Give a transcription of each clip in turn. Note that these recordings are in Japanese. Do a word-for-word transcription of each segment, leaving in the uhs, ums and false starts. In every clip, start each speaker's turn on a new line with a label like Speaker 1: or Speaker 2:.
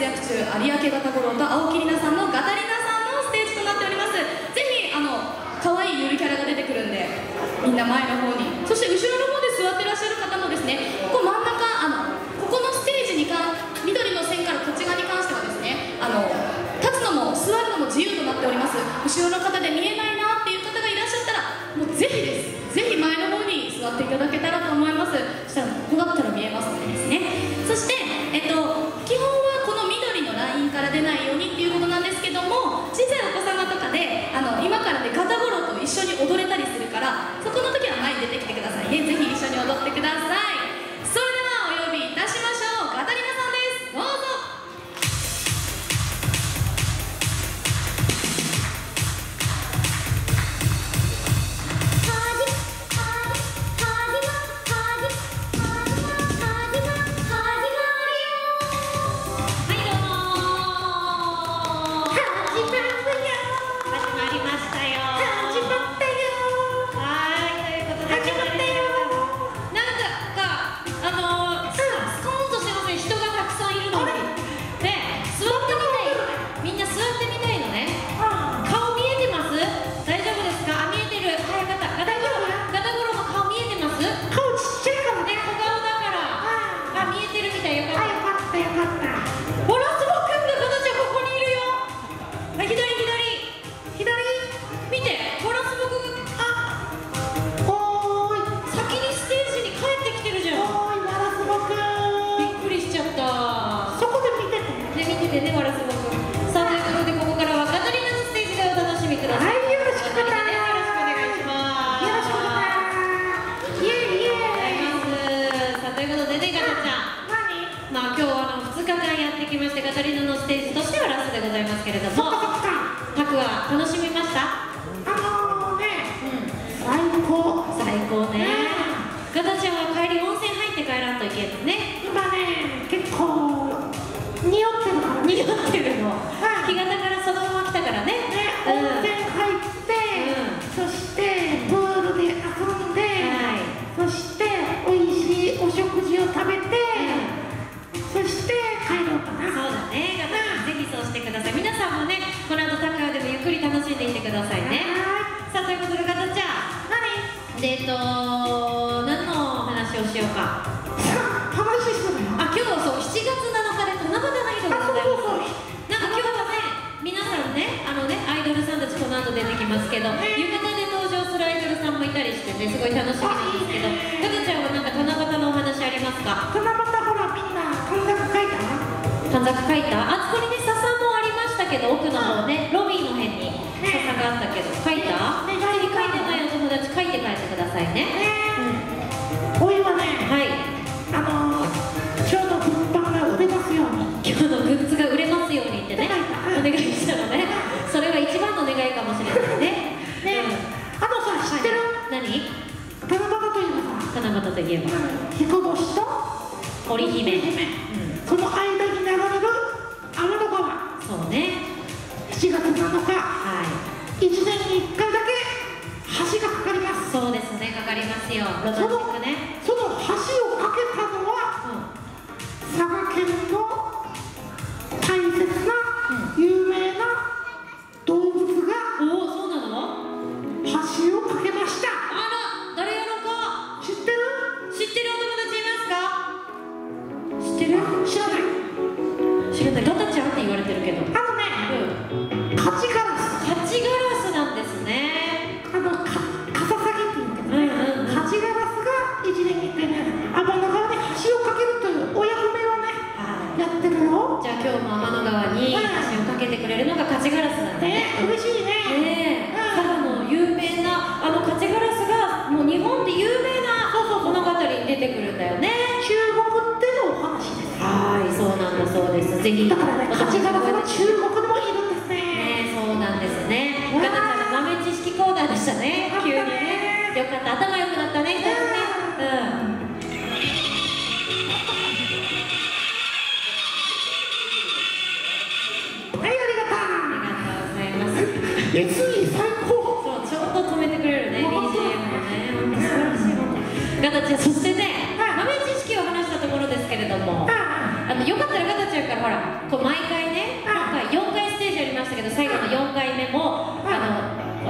Speaker 1: 躍中、有明ガタゴロと青木里奈さんのガタリナさんのステージとなっております。ぜひあの可愛いゆるキャラが出てくるんで、みんな前の方に、そして後ろの方で座ってらっしゃる方もですね、ここ真ん中、あのここのステージにか緑の線からこっち側に関してはですね、あの立つのも座るのも自由となっております。後ろの方で見えないなっていう方がいらっしゃったら、もうぜひです、ぜひ前の方に座っていただけたらと思います。そしたらここだったら見えますのでですね。そして、えっと、基本はこの緑のラインから出ないようにっていうことなんですけども、小さいお子様とかであの今からねガタゴロと一緒に踊れたりするから、そこの時は前に出てきてくださいね。ぜひ一緒に踊ってください。それではお呼びいたしましょう。ガタリナさんです。どうぞ。ガタリナのステージとしてはラストでございますけれども、タクは楽しみました？
Speaker 2: あのーね、うん、最高
Speaker 1: 最高ね。ガタちゃんは帰り温泉入って帰らんといけんのね。
Speaker 2: 今ね、結構匂ってるから
Speaker 1: 匂ってるの、干潟からそのまま来たからね。
Speaker 2: 温泉入って、そしてプールで遊んで、そしておいしいお食事を食べて、そして帰ろうかな。
Speaker 1: そうだね、ガタちゃん、ぜひそうしてください。皆さんもね、この後タクアでもゆっくり楽しんでいってくださいね。さあ、ということでガタちゃん、何でえっと何の話をしようか。
Speaker 2: 話するよ。
Speaker 1: あ、今日はそうしちがつなのかで七夕の日でございます。なんか今日はね、皆さんね、あのね、アイドルさんたちこの後出てきますけど、浴衣で登場するアイドルさんもいたりしてね、すごい楽しみなんですけど、ガタちゃんはなんか七夕のお話ありますか？
Speaker 2: 七夕ほら、みんな短冊書いた
Speaker 1: 短冊書いた？あそこにね、笹もありましたけど、奥の方ね、ロビーの辺に笹があったけど、書いた？ぜひ書いてないお友達、書いて帰ってくださいね。
Speaker 2: おいはね、
Speaker 1: はい、
Speaker 2: あの今日の物販が売れますように、
Speaker 1: 今日のグッズが売れますようにってね、お願いしたのね。それは一番の願いかもしれないね。
Speaker 2: ね、あのさ、知ってる？
Speaker 1: 何？
Speaker 2: 七夕といえばさ、
Speaker 1: 七夕といえば
Speaker 2: 彦星と
Speaker 1: 織姫、
Speaker 2: その間に流れる天の川。
Speaker 1: そうね、
Speaker 2: しちがつなのか、いちねんにいっかいだけ橋がかかります。
Speaker 1: そうですね、かかりますよ。ロマンチックね。
Speaker 2: その橋を架けたのは佐賀県の大切な有名な動物が
Speaker 1: おお、そうなの？
Speaker 2: 橋を架けました。
Speaker 1: あら、誰やろうか？
Speaker 2: 知ってる？
Speaker 1: 知ってるお友達いますか？知ってる？
Speaker 2: 知らない。
Speaker 1: 知らない。ガタちゃんって言われてるけど、
Speaker 2: あのね、カチガラス。
Speaker 1: カチガラスなんですね。
Speaker 2: あのカカササギって言うんだけどね、カチガラスがいちねんにいっかいね、天の川に橋を架けるというお役目をね、やってるよ。
Speaker 1: じゃあ今日も天の川に橋を架けてくれるのがカチガラスなんだね。
Speaker 2: 嬉しいね。
Speaker 1: ねえ、佐賀の有名なあのカチガラスがもう日本で有名な物語に出てくるんだよね。
Speaker 2: 中国でのお話です。
Speaker 1: はい、そうなんだそうです。ぜひ
Speaker 2: だからね、カチガラスは中国でもいるんですね。
Speaker 1: ね、そうなんですね。ガタちゃんの豆知識講談でしたね。急にね。よかった、頭良くなったね、ふたつね。うん。
Speaker 2: はい、ありがとう。
Speaker 1: ありがとうございます。
Speaker 2: エスイー 最高。
Speaker 1: そう、ちょうど止めてくれるね、ビージーエム もね。本当素晴らしいもん。ガタちゃん、そしてね、豆知識を話したところですけれども、あのよかったらガタちゃんからほら、こう毎回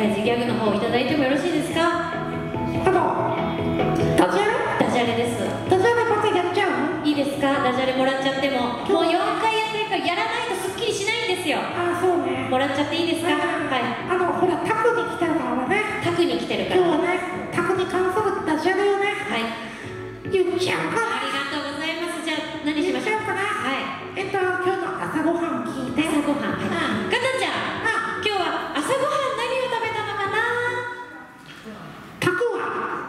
Speaker 3: 親父ギャグの方いただいてもよろしいですか？
Speaker 2: あのダジャレ
Speaker 3: ダジャレです。
Speaker 2: ダジャレまたやっちゃう？
Speaker 3: いいですか？ダジャレもらっちゃっても、もうよんかいやってるからやらないとすっきりしないんですよ。
Speaker 2: あ、そうね。
Speaker 3: もらっちゃっていいですか？はい。
Speaker 2: あのほらタクに来てるからね。
Speaker 3: タクに来てるから。
Speaker 2: 今日はね、タクに関するダジャレをね、
Speaker 3: はい。
Speaker 2: 言っちゃうかな。
Speaker 3: ありがとうございます。じゃあ何しましょうかな。はい。
Speaker 2: えっと今日の朝ごはん聞いて。
Speaker 3: 朝ごはん。はい。ガタちゃん。今日は朝ごはん何を食べたのかな？
Speaker 2: タクは。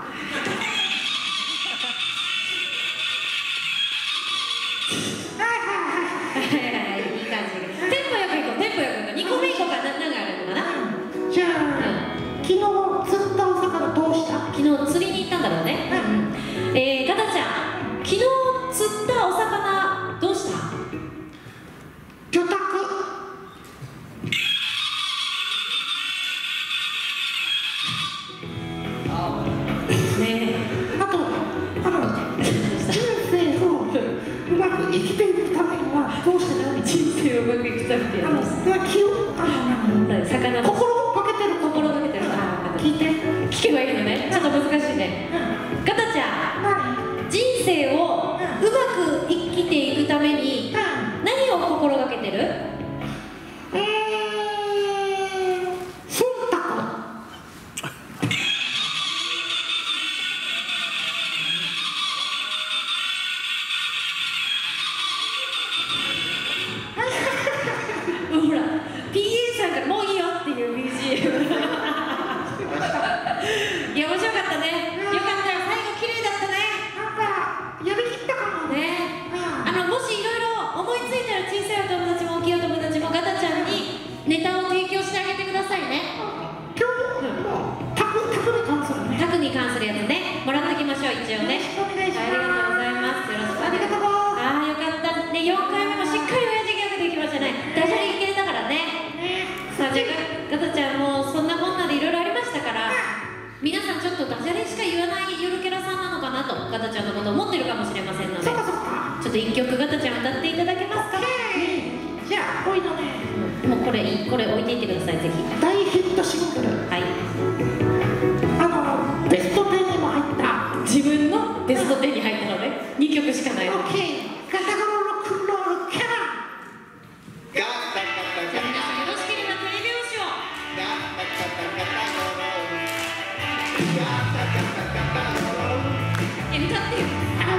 Speaker 3: にこめいこうかな、何があるのかな。
Speaker 2: じゃあ、うん、昨日釣ったお魚どうした？
Speaker 3: 昨日釣りに行ったんだろうね。うん、えー、ガタちゃん、昨日釣ったお魚どうした？
Speaker 2: 魚拓。
Speaker 3: ねえ。あと、
Speaker 2: あの人生をうまく生きていくためにはどうしてだ？
Speaker 3: 人生をうまくいくためには。
Speaker 2: 魚心をかけてる
Speaker 3: 心がけてる
Speaker 2: 聞いて
Speaker 3: 聞けばいいのね。ちょっと難しいね。ガタちゃん、人生をうまく生きていくために何を心がけてる？
Speaker 2: えー、忖度。
Speaker 3: ほら ピーエー さんからもういいよっていう ビージーエム いや面白かったね。よかったよ、最後綺麗だったね。
Speaker 2: なんかやりきったかも
Speaker 3: ね。あのもしいろいろ思いついたら小さいお友達も大きいお友達もガタちゃんにネタを提供してあげてくださいね。
Speaker 2: 今日もタクタクに関するね。
Speaker 3: タクに関するやつね、もらってきましょう一応ね。
Speaker 2: お願いします。
Speaker 3: ありがとうございます。よろしくお願いします。ああよかったね。よんかいめもしっかり親父ギャグできましたね。ダジャレいけたからね。さあじゃあガタちゃんもそんなこんなでいろいろありましたから、皆さんちょっとダジャレしか言わないゆるキャラさんなのかなとガタちゃんのことを思ってるかもしれませんので、ちょっと一曲ガタちゃん歌っていただけますか？
Speaker 2: じゃあおいのね、
Speaker 3: もうこれこれ置いていってくださいぜひ。
Speaker 2: 大ヒットシングル、
Speaker 3: はい、
Speaker 2: あのベストテンにも入った、
Speaker 3: 自分のベストテンに入ったのね。にきょくしかないの。
Speaker 2: OK、 ガタゴロロックンロールキャラ。
Speaker 3: じゃあ皆さんよろしければ手拍子を。え、歌ってよ。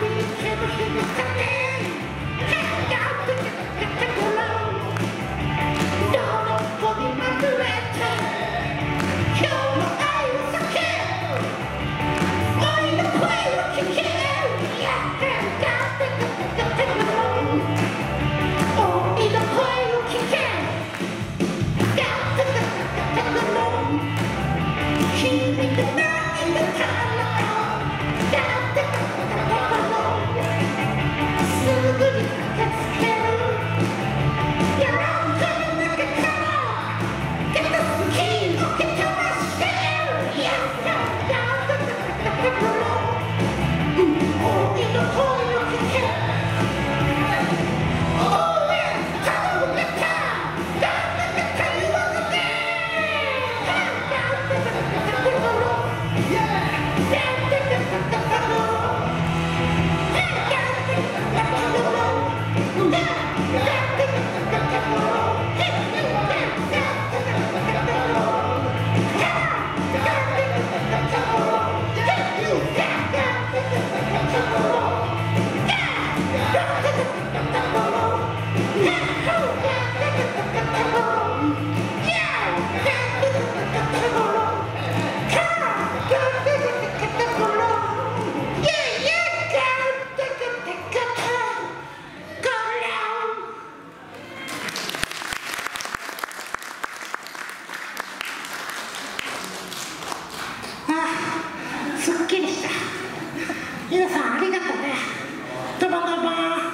Speaker 2: すっきりした。皆さんありがとうね。どばどば。あれ、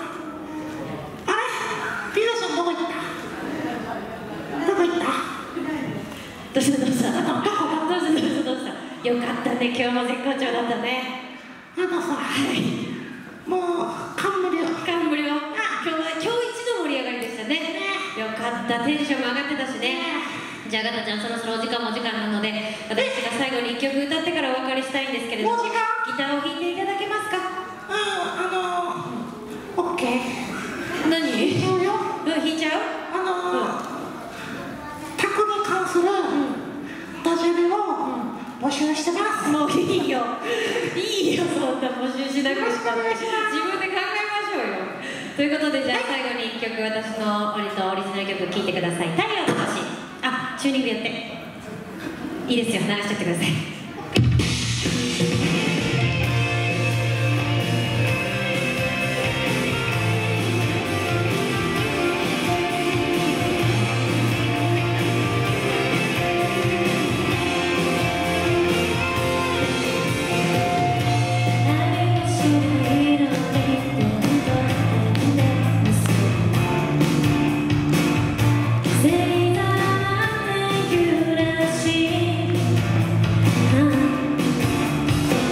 Speaker 2: ピザさんどこ行った？どこ行った？
Speaker 3: どうしたどうしたどうしたどうしたどうした。よかったね、今日も絶好調だったね。
Speaker 2: あのさ、はい、もう感無量
Speaker 3: 感無量。今日は今日一の盛り上がりでしたね。よかった、テンションも上がってたしね。 じゃあガタちゃん、そろそろお時間もお時間なので、私が最後にいっきょく歌ってからお別れしたいんですけれども、
Speaker 2: もう時間
Speaker 3: ギターを弾いていただけますか？
Speaker 2: あのオッケー。
Speaker 3: 何？
Speaker 2: 弾いちゃうよ。
Speaker 3: うん、弾いちゃう？
Speaker 2: あの卓に関するダジャレを募集してます。
Speaker 3: もういいよ。いいよ、そんな募集しなくてしかない。自分で考えましょうよ。ということで、じゃあ最後にいっきょく私の割とオリジナル曲聴いてください。太陽の星。あ、チューニングやって。いいですよ、流しちゃってください。
Speaker 4: 「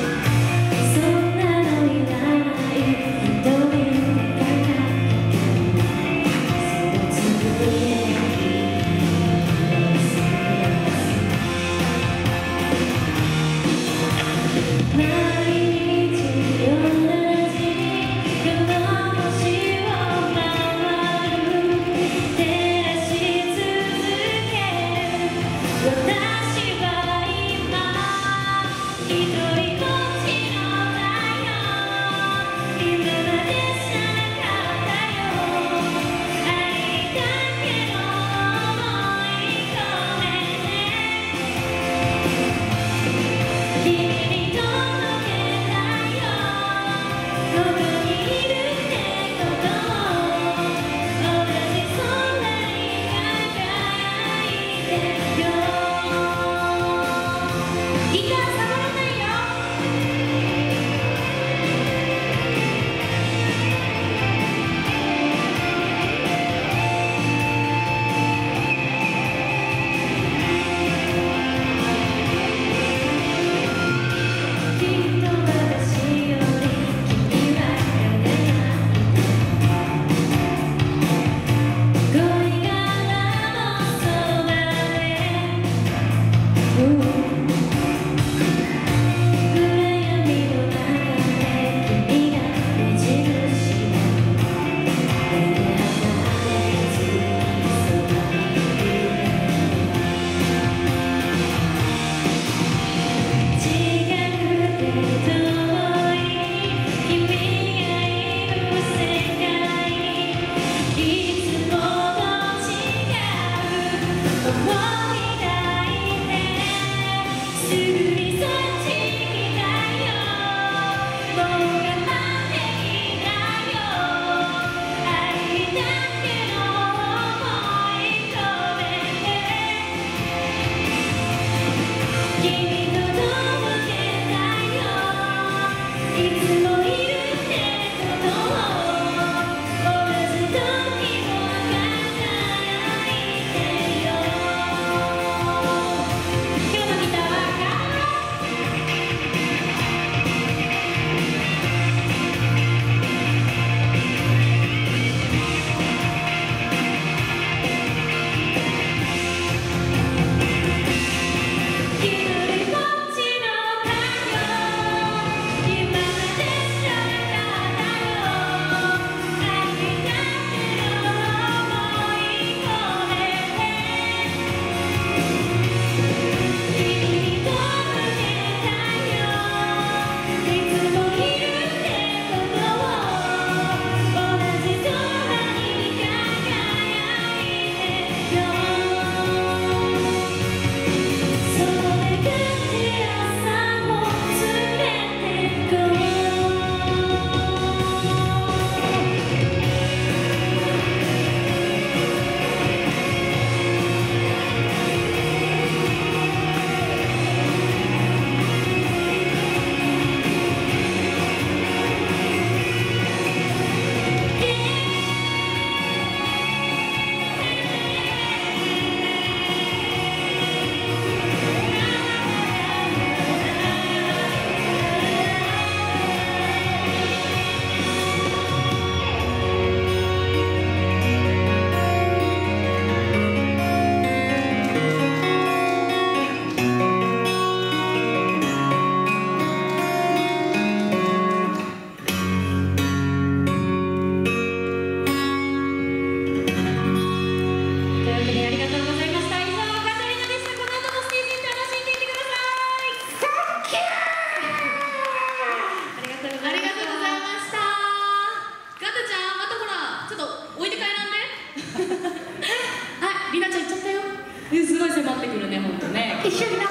Speaker 1: りなちゃん行っちゃったよ。すごい迫ってくるね、本当ね。
Speaker 2: 一緒にな